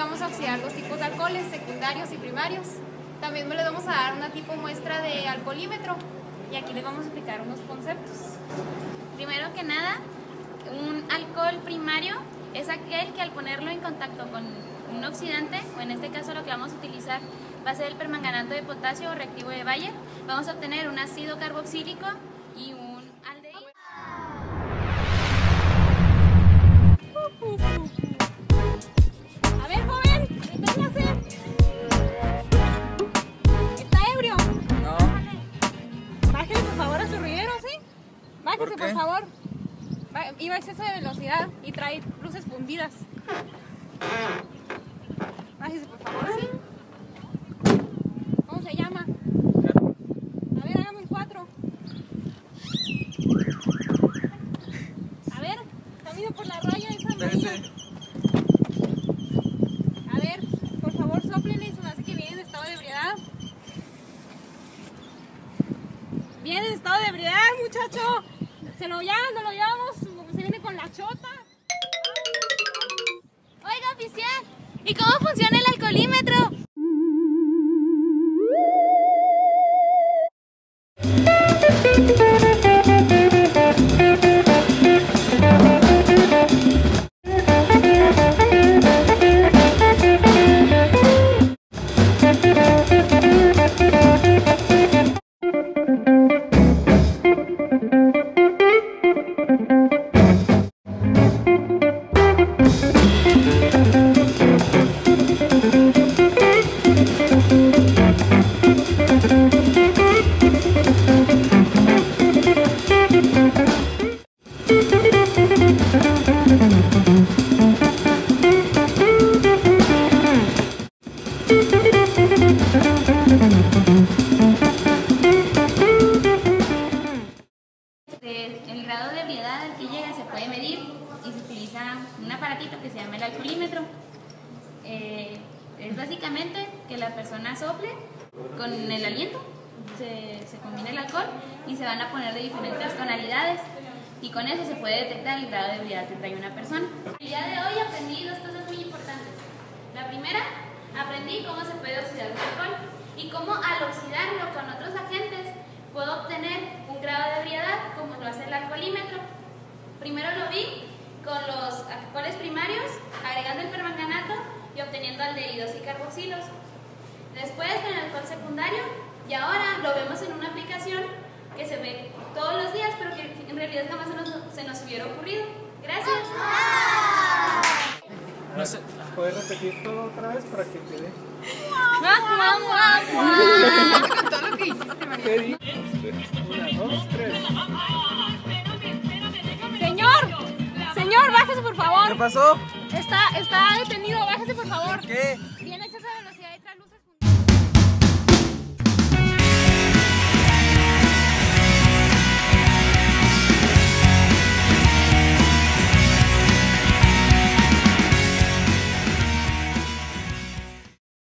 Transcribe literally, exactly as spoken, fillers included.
vamos a oxidar dos tipos de alcoholes, secundarios y primarios. También les vamos a dar una tipo muestra de alcoholímetro y aquí les vamos a explicar unos conceptos. Primero que nada, un alcohol primario es aquel que al ponerlo en contacto con un oxidante, o en este caso lo que vamos a utilizar va a ser el permanganato de potasio o reactivo de Bayer, vamos a obtener un ácido carboxílico y un aldehído. A ver, joven, deténgase. ¿Está ebrio? No. Bájese por favor a su ruidero, ¿sí? Bájese ¿Por por, qué? favor. Va- Iba a exceso de velocidad y trae luces fundidas. Bájese por favor, ¿sí? ¿Cómo se llama? A ver, hágame un cuatro. A ver, camino por la raya esa amarilla. Espérese. A ver, por favor, sóplele, se me hace que viene en estado de ebriedad. Viene en estado de ebriedad, muchacho. Se lo llaman, no lo llevamos, se viene con la chota. Oiga, oficial, ¿y cómo funciona el alcoholímetro? El grado de ebriedad al que llega se puede medir y se utiliza un aparatito que se llama el alcoholímetro. Eh, es básicamente que la persona sople con el aliento, se, se combina el alcohol y se van a poner de diferentes tonalidades y con eso se puede detectar el grado de ebriedad que trae una persona. El día de hoy aprendí dos cosas muy importantes. La primera, aprendí cómo se puede oxidar un alcohol y cómo al oxidarlo con otros agentes puedo obtener un grado de ebriedad como lo hace el alcoholímetro. Primero lo vi con los alcoholes primarios, agregando el permanganato y obteniendo aldehídos y carboxilos. Después con el alcohol secundario y ahora lo vemos en una aplicación que se ve todos los días, pero que en realidad jamás se nos, se nos hubiera ocurrido. Gracias. No sé. ¿Puedes repetir todo otra vez para que quede? Todo lo que hiciste, María. ¿Qué di? Una, dos, tres. Señor, señor, bájese por favor. ¿Qué pasó? Está, está detenido, bájese por favor. ¿Qué? Viene exceso de velocidad y trae luz.